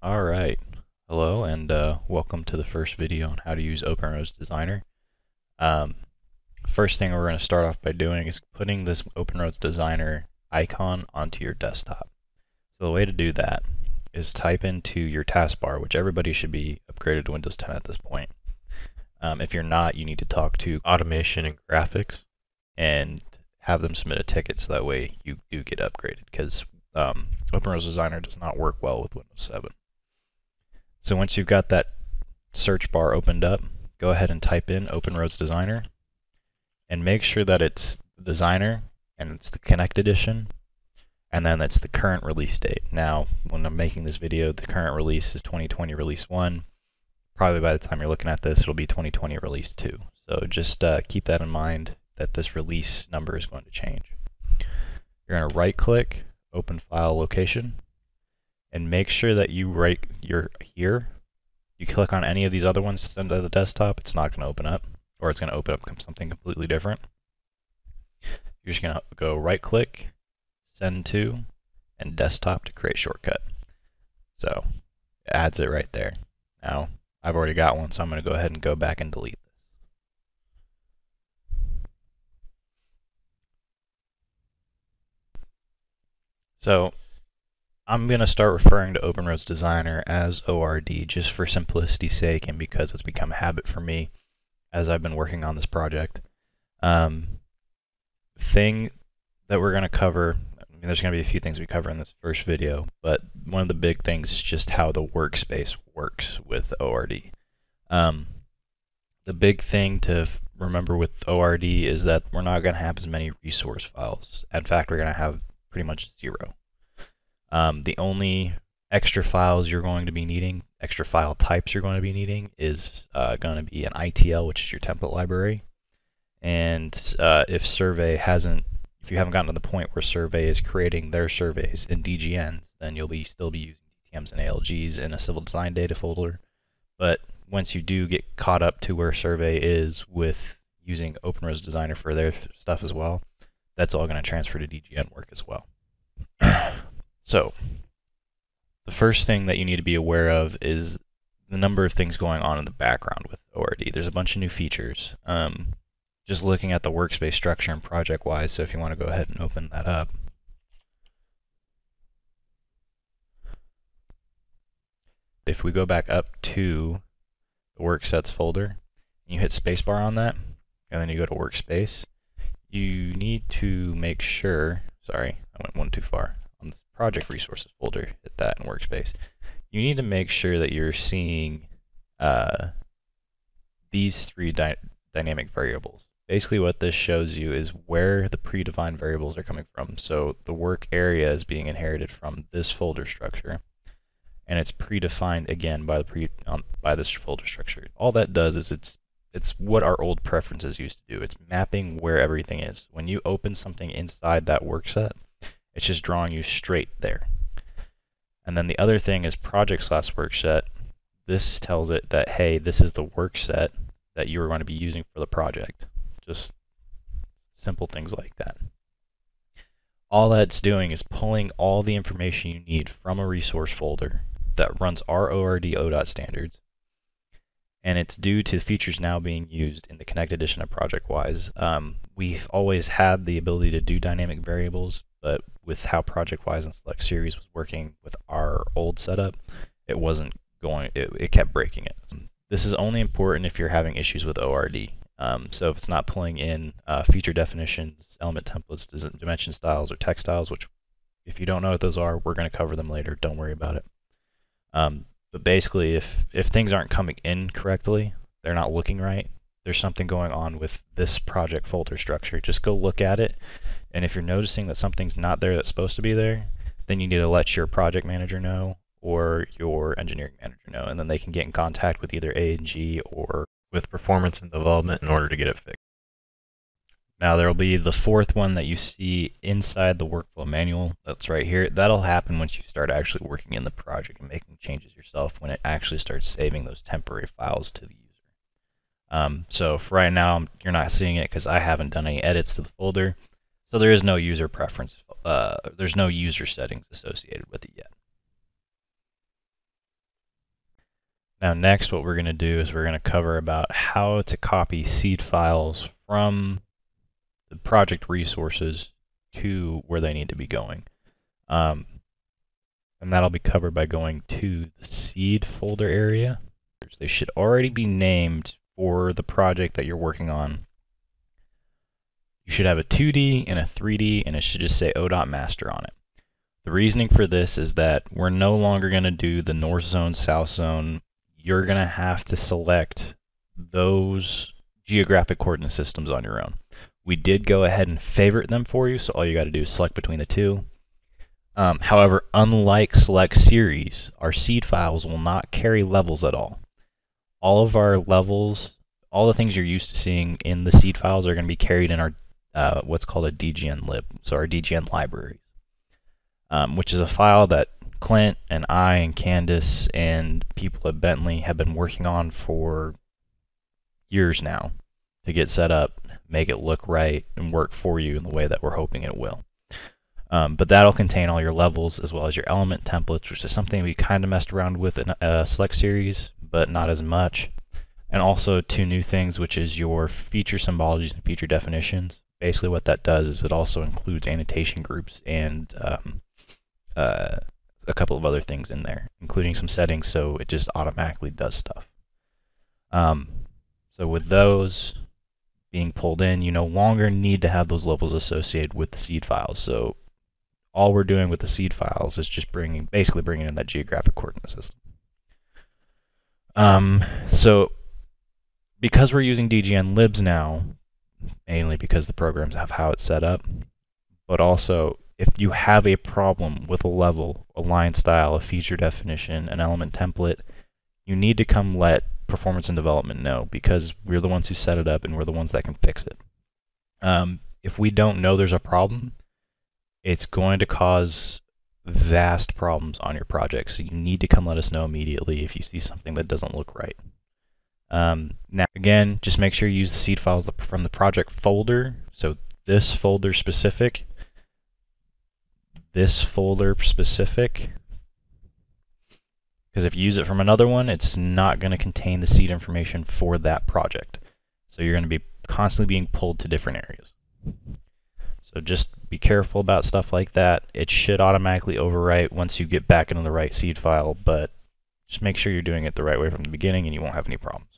All right. Hello and welcome to the first video on how to use OpenRoads Designer. Um, First thing we're going to start off by doing is putting this OpenRoads Designer icon onto your desktop. So the way to do that is type into your taskbar, which everybody should be upgraded to Windows 10 at this point. If you're not, you need to talk to Automation and Graphics and have them submit a ticket so that way you do get upgraded, because OpenRoads Designer does not work well with Windows 7. So once you've got that search bar opened up, go ahead and type in OpenRoads Designer and make sure that it's Designer and it's the Connect Edition, and then it's the current release date. Now, when I'm making this video, the current release is 2020 release 1. Probably by the time you're looking at this, it'll be 2020 release 2. So just keep that in mind that this release number is going to change. You're going to right click, open file location, and make sure that you're here. You click on any of these other ones to send to the desktop, it's not going to open up, or it's going to open up something completely different. You're just going to go right click, send to, and desktop to create shortcut. So it adds it right there. Now I've already got one, so I'm going to go ahead and go back and delete this. So I'm going to start referring to OpenRoads Designer as ORD just for simplicity's sake and because it's become a habit for me as I've been working on this project. Thing that we're going to cover, there's going to be a few things we cover in this first video, but one of the big things is just how the workspace works with ORD. The big thing to remember with ORD is that we're not going to have as many resource files. In fact, we're going to have pretty much 0. The only extra files you're going to be needing, extra file types you're going to be needing, is going to be an ITL, which is your template library. And if you haven't gotten to the point where Survey is creating their surveys in DGNs, then you'll still be using DTMs and ALGs in a civil design data folder. But once you do get caught up to where Survey is with using OpenRoads Designer for their stuff as well, that's all going to transfer to DGN work as well. So, the first thing that you need to be aware of is the number of things going on in the background with ORD. There's a bunch of new features. Just looking at the workspace structure and project-wise, so if you want to go ahead and open that up. If we go back up to the Worksets folder, and you hit spacebar on that, and then you go to Workspace, you need to make sure, sorry, I went one too far. On this Project Resources folder, hit that in Workspace. You need to make sure that you're seeing these 3 dynamic variables. Basically what this shows you is where the predefined variables are coming from. So the work area is being inherited from this folder structure, and it's predefined again by by this folder structure. All that does is it's what our old preferences used to do. It's mapping where everything is. When you open something inside that work set, it's just drawing you straight there. And then the other thing is project/work set. This tells it that, hey, this is the work set that you are going to be using for the project. Just simple things like that. All that's doing is pulling all the information you need from a resource folder that runs our ORD ODOT standards, and it's due to features now being used in the Connect Edition of ProjectWise. We've always had the ability to do dynamic variables, but with how ProjectWise and Select Series was working with our old setup, it wasn't going. It kept breaking it. This is only important if you're having issues with ORD. So if it's not pulling in feature definitions, element templates, dimension styles, or text styles, which if you don't know what those are, we're going to cover them later. Don't worry about it. But basically, if things aren't coming in correctly, they're not looking right, there's something going on with this project folder structure. Just go look at it, and if you're noticing that something's not there that's supposed to be there, then you need to let your project manager know or your engineering manager know, and then they can get in contact with either A&G or with performance and development in order to get it fixed. Now there will be the 4th one that you see inside the workflow manual. That's right here. That'll happen once you start actually working in the project and making changes yourself, when it actually starts saving those temporary files to the user. So for right now, you're not seeing it because I haven't done any edits to the folder. So there is no user preference. There's no user settings associated with it yet. Now next what we're going to do is we're going to cover about how to copy seed files from the project resources to where they need to be going. And that'll be covered by going to the seed folder area. They should already be named for the project that you're working on. You should have a 2D and a 3D, and it should just say ODOT master on it. The reasoning for this is that we're no longer going to do the north zone, south zone. You're going to have to select those geographic coordinate systems on your own. We did go ahead and favorite them for you, so all you got to do is select between the two. However, unlike select series, our seed files will not carry levels at all. All of our levels, all the things you're used to seeing in the seed files are going to be carried in our what's called a DGN lib, so our DGN library, which is a file that Clint and I and Candace and people at Bentley have been working on for years now to get set up, make it look right, and work for you in the way that we're hoping it will. But that'll contain all your levels as well as your element templates, which is something we kind of messed around with in Select Series, but not as much. And also two new things, which is your feature symbologies and feature definitions. Basically what that does is it also includes annotation groups and a couple of other things in there, including some settings so it just automatically does stuff. So with those being pulled in, you no longer need to have those levels associated with the seed files. So all we're doing with the seed files is just basically bringing in that geographic coordinate system. So because we're using DGN libs now, mainly because the programs have how it's set up, but also if you have a problem with a level, a line style, a feature definition, an element template, you need to come let performance and development know, because we're the ones who set it up and we're the ones that can fix it. If we don't know there's a problem, it's going to cause vast problems on your project, so you need to come let us know immediately if you see something that doesn't look right. Now again, just make sure you use the seed files from the project folder, so this folder specific, because if you use it from another one, it's not going to contain the seed information for that project. So you're going to be constantly being pulled to different areas. So just be careful about stuff like that. It should automatically overwrite once you get back into the right seed file, but just make sure you're doing it the right way from the beginning and you won't have any problems.